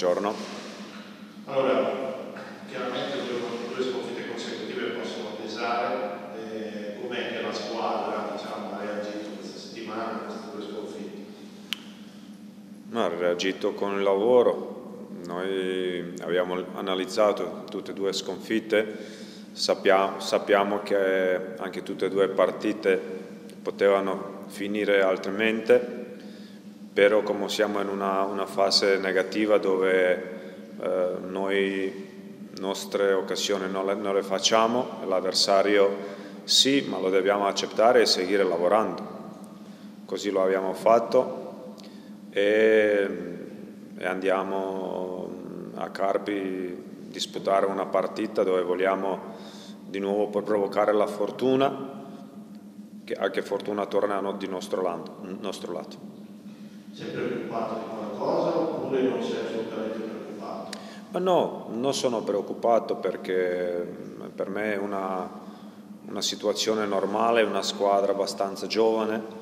buongiorno. Allora, chiaramente due sconfitte consecutive possono pesare. Com'è che la squadra, diciamo, ha reagito questa settimana a queste due sconfitte? Ha reagito con il lavoro. Noi abbiamo analizzato tutte e due sconfitte, sappiamo che anche tutte e due partite potevano finire altrimenti, però come siamo in una fase negativa dove noi nostre occasioni non le facciamo, l'avversario sì, ma lo dobbiamo accettare e seguire lavorando. Così lo abbiamo fatto e andiamo a Carpi disputare una partita dove vogliamo di nuovo provocare la fortuna, che anche fortuna torna di nostro lato. Sei preoccupato di qualcosa oppure non sei assolutamente preoccupato? Ma no, non sono preoccupato perché per me è una situazione normale, una squadra abbastanza giovane.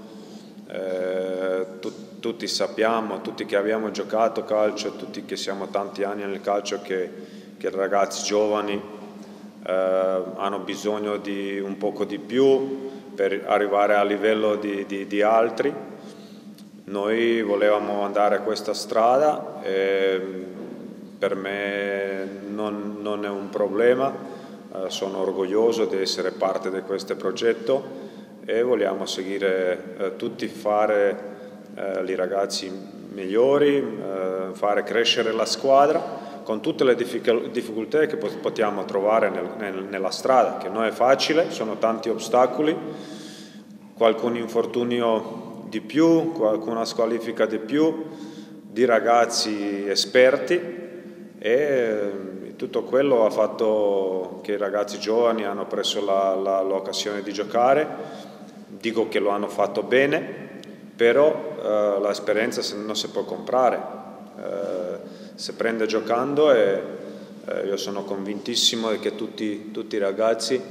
Tutti sappiamo, tutti che abbiamo giocato calcio, tutti che siamo tanti anni nel calcio, che ragazzi giovani hanno bisogno di un poco di più per arrivare a livello di altri. Noi volevamo andare a questa strada e per me non è un problema, sono orgoglioso di essere parte di questo progetto e vogliamo seguire tutti, fare i ragazzi migliori, fare crescere la squadra con tutte le difficoltà che possiamo trovare nella strada, che non è facile, sono tanti ostacoli, qualcun infortunio di più, qualcuna squalifica di più, di ragazzi esperti, e tutto quello ha fatto che i ragazzi giovani hanno preso l'occasione di giocare. Dico che lo hanno fatto bene, però l'esperienza non si può comprare, si prende giocando e io sono convintissimo che tutti i ragazzi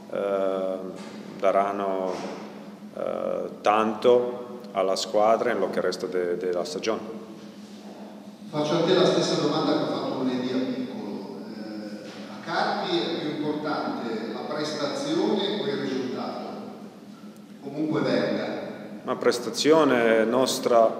daranno tanto alla squadra in lo che resta della stagione. Faccio a te la stessa domanda che ho fatto lunedì a Piccolo. A Carpi è più importante la prestazione o il risultato? Comunque venga. Una prestazione nostra,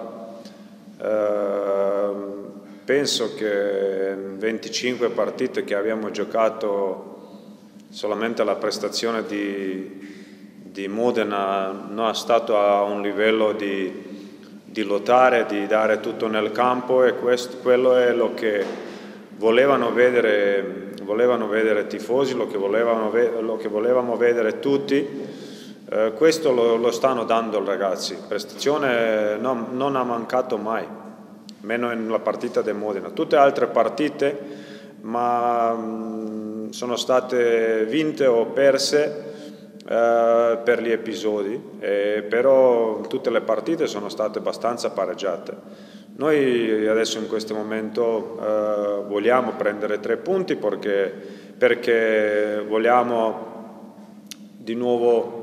penso che in 25 partite che abbiamo giocato solamente la prestazione di Modena non è stato a un livello di lottare, di dare tutto nel campo, e quello è lo che volevano vedere i tifosi, lo che volevamo vedere tutti. Questo lo stanno dando i ragazzi. Prestazione non ha mancato mai, meno nella partita di Modena. Tutte le altre partite sono state vinte o perse per gli episodi, però tutte le partite sono state abbastanza pareggiate. Noi adesso in questo momento vogliamo prendere 3 punti perché vogliamo di nuovo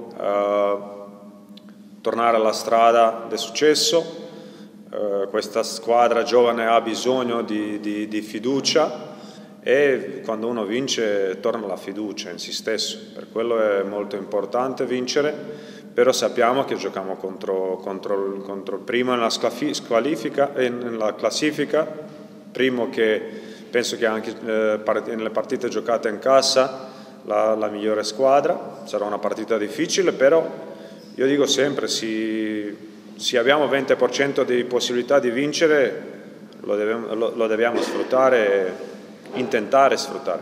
tornare alla strada del successo. Questa squadra giovane ha bisogno di fiducia, e quando uno vince torna la fiducia in se stesso. Per quello è molto importante vincere, però sappiamo che giochiamo contro il primo nella classifica, primo che penso che anche nelle partite giocate in casa la migliore squadra. Sarà una partita difficile, però io dico sempre, se abbiamo 20% di possibilità di vincere, lo dobbiamo sfruttare, intentare sfruttare.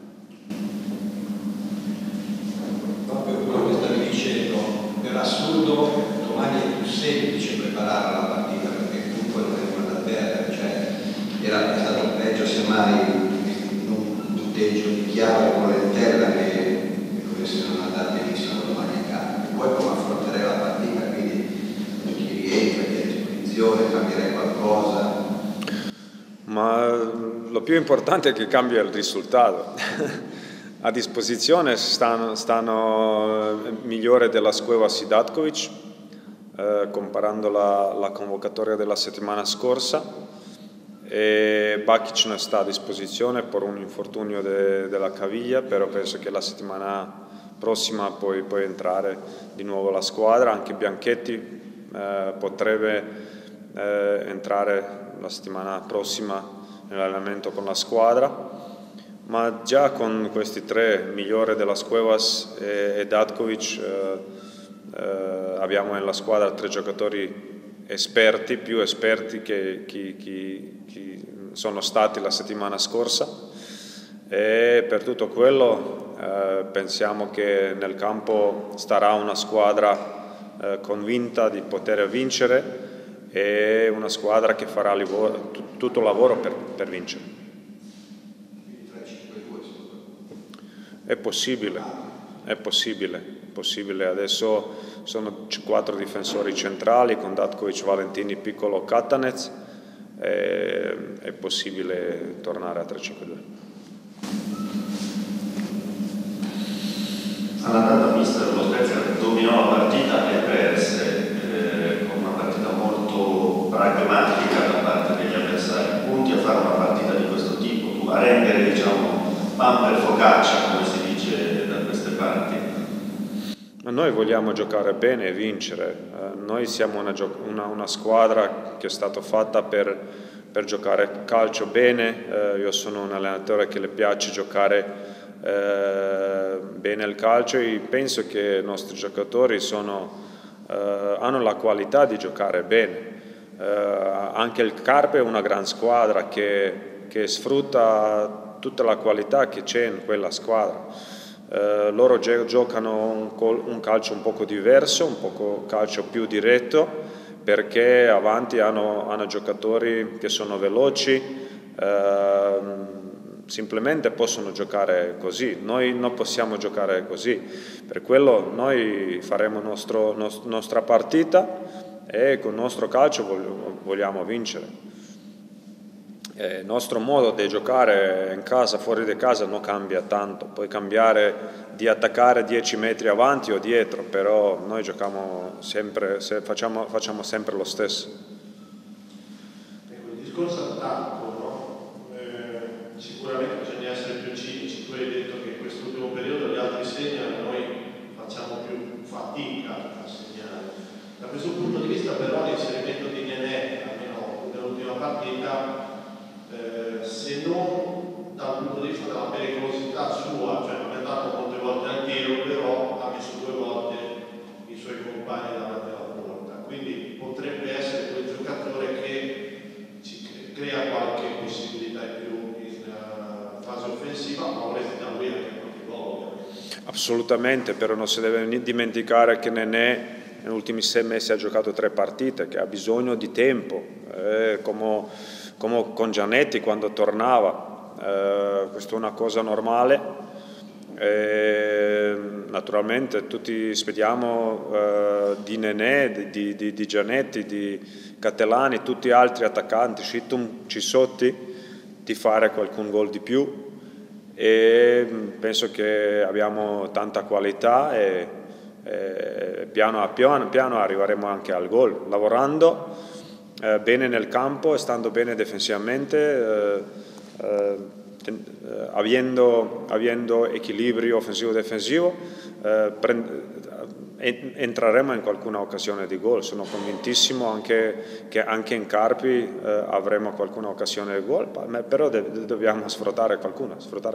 Proprio quello che stavi dicendo, per assurdo domani è più semplice preparare la partita perché comunque non è una da perdere, cioè è stato peggio semmai un punteggio di chiave con l'Entella che dovesse non andare benissimo domani a Carpi. Poi come affronterei la partita, quindi chi rientra, chi è a disposizione, cambierei qualcosa? Ma lo più importante è che cambia il risultato. A disposizione stanno migliore della Squeva Sidatkovic, comparando la convocatoria della settimana scorsa, e Bakic non sta a disposizione per un infortunio della caviglia, però penso che la settimana prossima può entrare di nuovo alla squadra. Anche Bianchetti potrebbe entrare la settimana prossima nell'allenamento con la squadra, ma già con questi tre, Migliore, De Las Cuevas e Datkovic, abbiamo nella squadra tre giocatori esperti, più esperti che chi sono stati la settimana scorsa, e per tutto quello pensiamo che nel campo starà una squadra convinta di poter vincere e una squadra che farà tutto il lavoro per vincere. È possibile, è possibile. Adesso sono 4 difensori centrali con Datkovic, Valentini, Piccolo, Katanec. È possibile tornare a 3-5-2. All'andata mister lo Spezia dominò la partita e perse con una partita molto pragmatica da parte degli avversari. Punti a fare una partita di questo tipo, a rendere, diciamo, pan per focaccia, come si dice da queste parti. Noi vogliamo giocare bene e vincere. Noi siamo una squadra che è stata fatta per giocare calcio bene. Io sono un allenatore che le piace giocare bene il calcio e penso che i nostri giocatori hanno la qualità di giocare bene. Anche il Carpi è una gran squadra che sfrutta tutta la qualità che c'è in quella squadra. Loro giocano un calcio un poco diverso, un poco calcio più diretto, perché avanti hanno giocatori che sono veloci, semplicemente possono giocare così. Noi non possiamo giocare così, per quello noi faremo nostra partita e con il nostro calcio vogliamo vincere. Il nostro modo di giocare in casa, fuori di casa non cambia tanto, puoi cambiare di attaccare 10 metri avanti o dietro, però noi giochiamo sempre, facciamo sempre lo stesso. Ecco, il discorso attacco, no? Sicuramente bisogna essere più cinici. Tu hai detto che in quest'ultimo periodo gli altri segnano, noi facciamo più fatica a segnare. Da questo punto di vista però l'inserimento di Nenè, almeno nell'ultima partita, se non dal punto di vista della pericolosità sua, cioè non è andato molte volte al tiro, però ha messo 2 volte i suoi compagni davanti alla porta, quindi potrebbe essere quel giocatore che ci crea qualche possibilità in più in fase offensiva, ma vorresti da lui anche qualche gol. Assolutamente, però non si deve dimenticare che Nenè negli ultimi 6 mesi ha giocato 3 partite, che ha bisogno di tempo, come con Gianetti quando tornava. Questa è una cosa normale. Naturalmente tutti speriamo di Nenè, di Gianetti, di Catellani, tutti gli altri attaccanti, Scitum, Cisotti, di fare qualcun gol di più, e penso che abbiamo tanta qualità e piano piano arriveremo anche al gol, lavorando bene nel campo e stando bene difensivamente, avendo equilibrio offensivo-difensivo, entreremo in qualcuna occasione di gol. Sono convintissimo che anche in Carpi avremo qualcuna occasione di gol, però dobbiamo sfruttare qualcuno.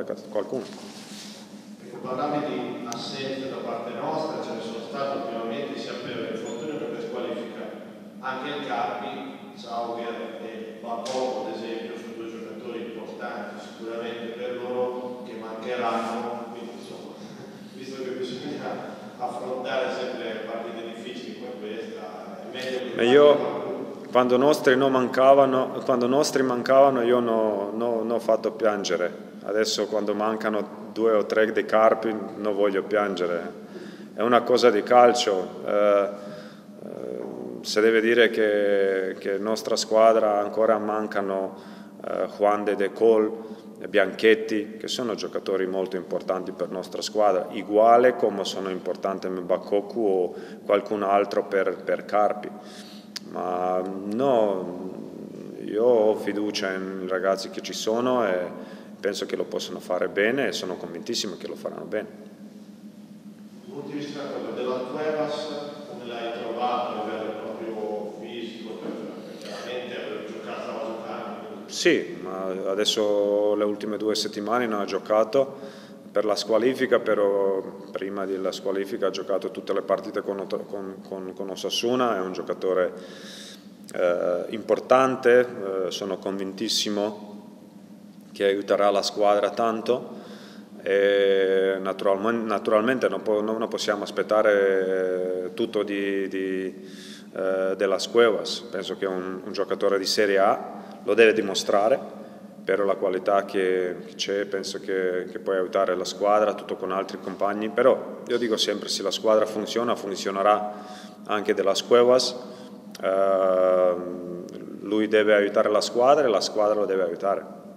Parlavi di assenze da parte nostra, ce ne sono state ultimamente sia per infortunio che per squalifica. Anche il Carpi, Sauger e Bartolo ad esempio, sono 2 giocatori importanti sicuramente per loro, che mancheranno, quindi insomma, visto che bisogna affrontare sempre partite difficili come questa, è meglio che quando nostri mancavano io non ho fatto piangere. Adesso quando mancano 2 o 3 dei Carpi non voglio piangere, è una cosa di calcio. Si deve dire che nostra squadra ancora mancano Juan De Col e Bianchetti, che sono giocatori molto importanti per nostra squadra, uguale come sono importanti Mbakoku o qualcun altro per Carpi. Ma no, io ho fiducia nei ragazzi che ci sono e penso che lo possano fare bene e sono convintissimo che lo faranno bene. Ultimissima cosa, della Cuevas, come l'hai trovato a livello proprio fisico? Chiaramente avevo giocato, stava giocando. Sì, ma adesso le ultime 2 settimane non ha giocato per la squalifica, però prima della squalifica ha giocato tutte le partite con Osasuna, è un giocatore importante, sono convintissimo che aiuterà la squadra tanto e naturalmente non possiamo aspettare tutto della Cuevas. Penso che è un giocatore di Serie A, lo deve dimostrare. Per la qualità che c'è, penso che può aiutare la squadra, tutto con altri compagni, però io dico sempre, se la squadra funziona, funzionerà anche della Cuevas, lui deve aiutare la squadra e la squadra lo deve aiutare.